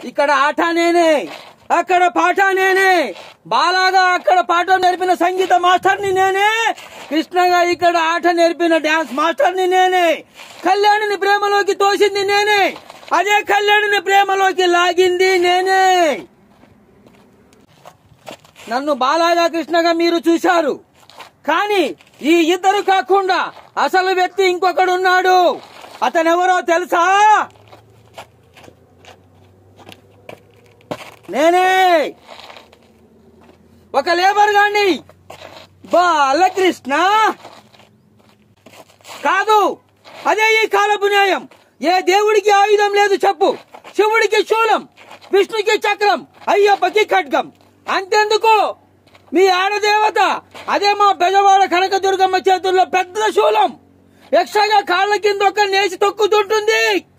ఇక్కడ ఆట నేనే, అక్కడ పాట నేనే, బాలాగా అక్కడ పాట నేర్పిన సంగీత మాస్టర్ని నేనే, కృష్ణగా ఇక్కడ ఆట నేర్పిన డాన్స్ మాస్టర్ని నేనే, కళ్యాణిని ప్రేమలోకి తోసింది నేనే, అదే కళ్యాణిని ప్రేమలోకి లాగింది నేనే. నన్ను బాలాగా కృష్ణగా మీరు చూశారు, కానీ ఈ ఇద్దరు కాకుండా అసలు వ్యక్తి ఇంకొకడున్నాడు. అతనెవరో తెలుసా? నేనే, ఒక లేబర్ గాని. బాలకృష్ణ కాదు, అదే ఈ కాలపు న్యాయం. ఏ దేవుడికి ఆయుధం లేదు చెప్పు? శివుడికి శూలం, విష్ణుకి చక్రం, అయ్యప్పకి ఖడ్గం. అంతెందుకు మీ ఆడదేవత, అదే మా బెజవాడ కనకదుర్గమ్మ చేతుల్లో పెద్ద శూలం, ఎక్స్ట్రాగా కాళ్ళ కింద ఒక నేసి తొక్కుతుంటుంది.